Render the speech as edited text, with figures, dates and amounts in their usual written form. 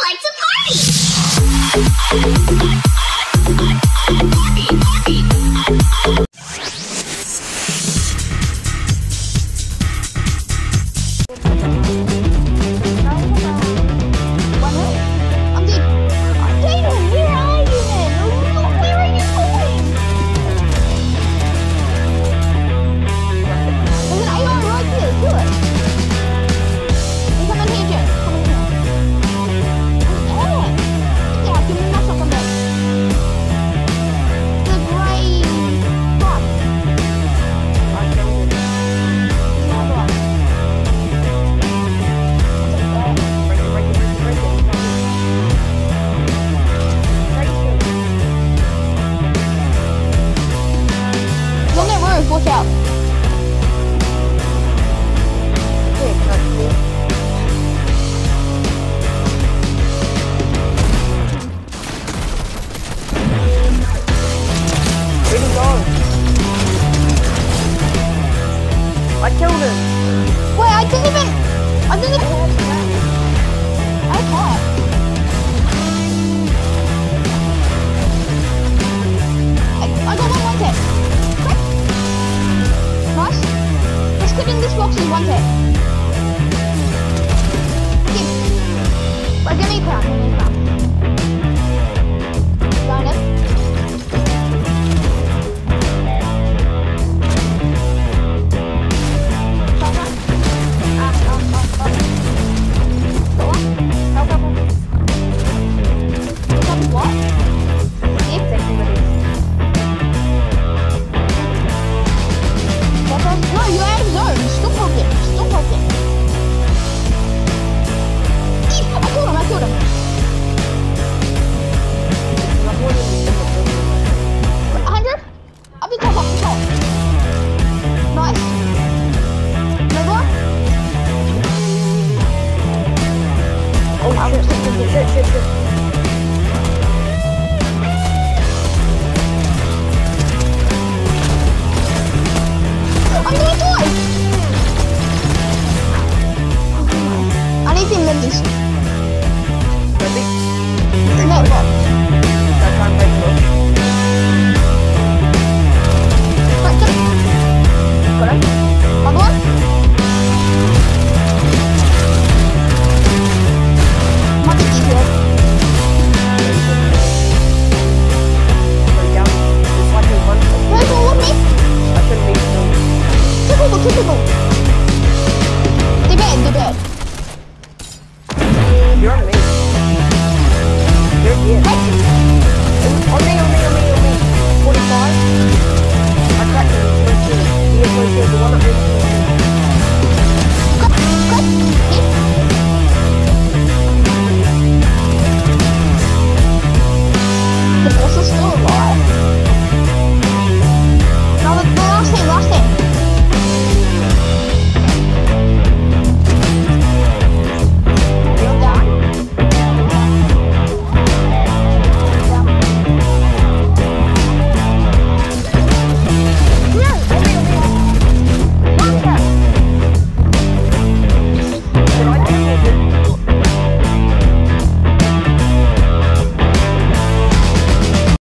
like to party! Watch out. Where'd he go? I killed him. Wait, I didn't even. I can't. I got one hit. Nice. Let's put in this box is one hit. Okay. But give me a crown. Down it. What? No, you're out of zone. Stop poking. Stop poking. I killed him. 100? Up the top. Nice. Another one? Oh, shit. I'm gonna die! I need the minis. Ready? No, what? I can't break them. Break them. Got him. Other one? Might be easier. It's like in one. Where's all with me? I shouldn't be still. Two people. They're bad. You're on me. You're here. Hey,